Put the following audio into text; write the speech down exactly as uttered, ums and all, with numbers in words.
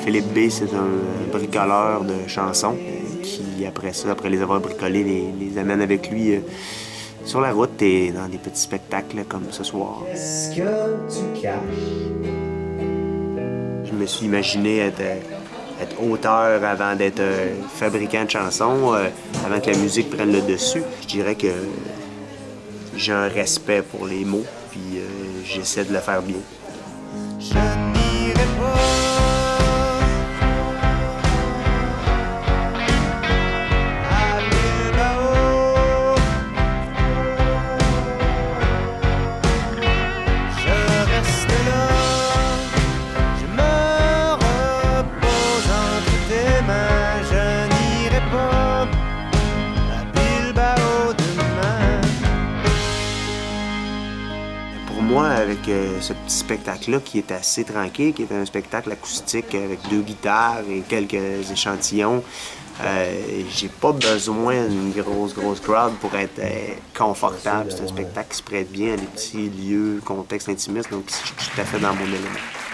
Philippe B, c'est un bricoleur de chansons qui, après ça, après les avoir bricolés, les, les amène avec lui euh, sur la route et dans des petits spectacles comme ce soir. Est-ce que tu caches? Je me suis imaginé être, être auteur avant d'être fabricant de chansons, euh, avant que la musique prenne le dessus. Je dirais que j'ai un respect pour les mots, puis euh, j'essaie de le faire bien. Je n'irai pas. À Bilbao. Je reste là. Je me repose entre tes mains. Je n'irai pas à Bilbao demain. Pour moi, avec euh, ce petit spectacle-là qui est assez tranquille, qui est un spectacle acoustique avec deux guitares et quelques échantillons, euh, j'ai pas besoin d'une grosse, grosse crowd pour être euh, confortable. C'est un spectacle qui se prête bien à des petits lieux, contextes intimistes, donc je suis tout à fait dans mon élément.